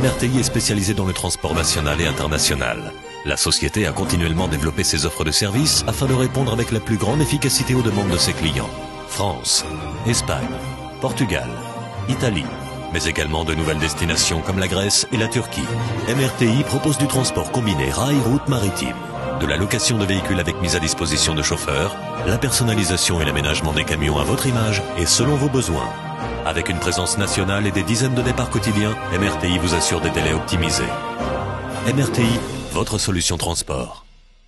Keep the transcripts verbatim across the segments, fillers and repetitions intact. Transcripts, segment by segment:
M R T I est spécialisée dans le transport national et international. La société a continuellement développé ses offres de services afin de répondre avec la plus grande efficacité aux demandes de ses clients. France, Espagne, Portugal, Italie, mais également de nouvelles destinations comme la Grèce et la Turquie. M R T I propose du transport combiné rail-route maritime, de la location de véhicules avec mise à disposition de chauffeurs, la personnalisation et l'aménagement des camions à votre image et selon vos besoins. Avec une présence nationale et des dizaines de départs quotidiens, M R T I vous assure des délais optimisés. M R T I, votre solution transport.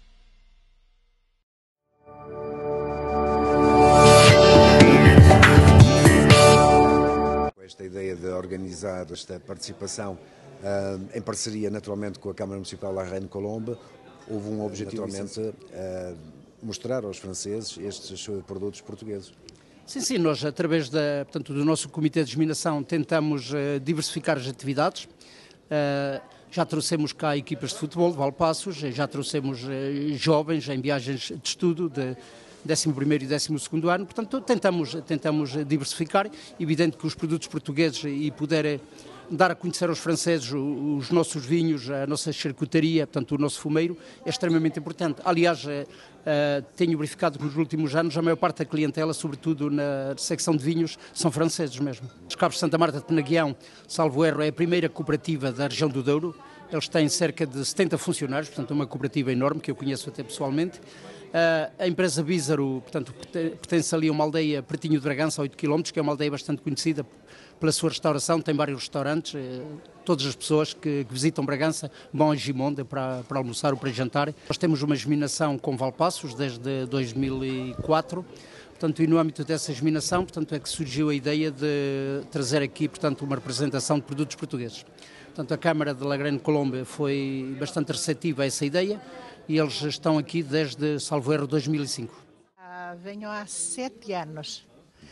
Esta ideia de organizar esta participação uh, em parceria naturalmente com a Câmara Municipal de La Reine-Colombe, houve um objetivo naturalmente uh, mostrar aos franceses estes produtos portugueses. Sim, sim, nós através da, portanto, do nosso Comitê de Disseminação tentamos uh, diversificar as atividades. Uh, já trouxemos cá equipas de futebol de Valpassos, já trouxemos uh, jovens em viagens de estudo de décimo primeiro e décimo segundo ano, portanto tentamos, tentamos diversificar. Evidente que os produtos portugueses e poder dar a conhecer aos franceses os nossos vinhos, a nossa charcutaria, portanto o nosso fumeiro, é extremamente importante. Aliás, Uh, tenho verificado que nos últimos anos a maior parte da clientela, sobretudo na secção de vinhos, são franceses mesmo. Os Cabos de Santa Marta de Penaguião, salvo erro, é a primeira cooperativa da região do Douro. Eles têm cerca de setenta funcionários, portanto é uma cooperativa enorme que eu conheço até pessoalmente. Uh, a empresa Bízaro, portanto, pertence ali a uma aldeia pertinho de Bragança, a oito quilómetros, que é uma aldeia bastante conhecida pela sua restauração, tem vários restaurantes. Uh, todas as pessoas que, que visitam Bragança vão a Gimonde para, para almoçar ou para jantar. Nós temos uma germinação com Valpassos desde dois mil e quatro. Portanto, e no âmbito dessa germinação, portanto, é que surgiu a ideia de trazer aqui, portanto, uma representação de produtos portugueses. Portanto, a Câmara de La Reine-Colombe foi bastante receptiva a essa ideia e eles estão aqui desde, salvo erro, dois mil e cinco. Ah, venho há sete anos.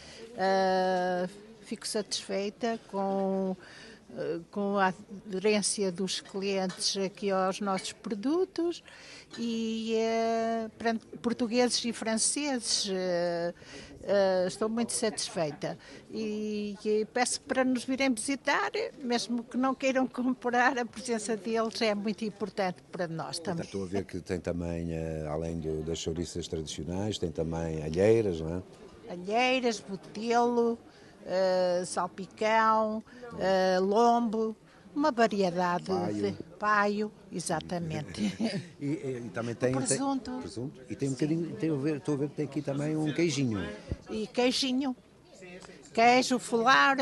Uh, fico satisfeita com, uh, com a aderência dos clientes aqui aos nossos produtos e uh, para portugueses e franceses. Uh, Uh, estou muito satisfeita e, e peço para nos virem visitar, mesmo que não queiram comprar, a presença deles é muito importante para nós também. Estou a ver que tem também, uh, além do, das chouriças tradicionais, tem também alheiras, não é? Alheiras, botelo, uh, salpicão, uh, lombo, uma variedade paio. de paio, exatamente. e, e, e também tem presunto. Tem, presunto. E tem um bocadinho, tem a ver, estou a ver que tem aqui também um queijinho. E queijinho, queijo, folar.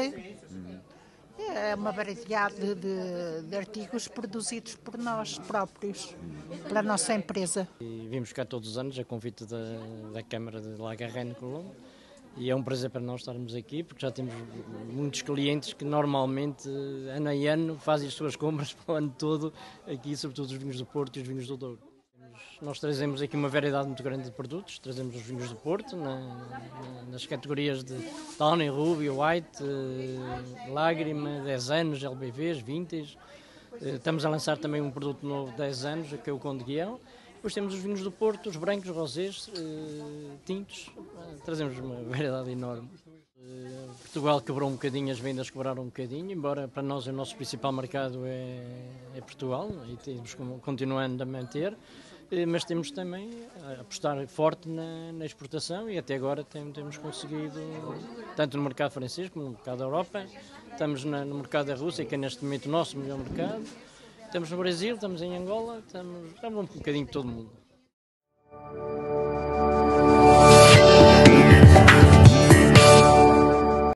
É uma variedade de, de artigos produzidos por nós próprios, para a nossa empresa. E vimos cá todos os anos a convite da, da Câmara de La Reine-Colombe. E é um prazer para nós estarmos aqui, porque já temos muitos clientes que normalmente, ano a ano, fazem as suas compras para o ano todo, aqui, sobretudo os vinhos do Porto e os vinhos do Douro. Nós trazemos aqui uma variedade muito grande de produtos, trazemos os vinhos do Porto, na, na, nas categorias de Tawny, Ruby, White, Lágrima, dez anos, L B Vs, Vintage. Estamos a lançar também um produto novo de dez anos, que é o Conde Guião. Depois temos os vinhos do Porto, os brancos, rosés, uh, tintos, uh, trazemos uma variedade enorme. Uh, Portugal quebrou um bocadinho, as vendas quebraram um bocadinho, embora para nós o nosso principal mercado é, é Portugal, e temos continuando a manter, uh, mas temos também a apostar forte na, na exportação e até agora tem, temos conseguido, tanto no mercado francês como no mercado da Europa, estamos na, no mercado da Rússia, que é neste momento o nosso melhor mercado. Estamos no Brasil, estamos em Angola, estamos, estamos um bocadinho de todo mundo.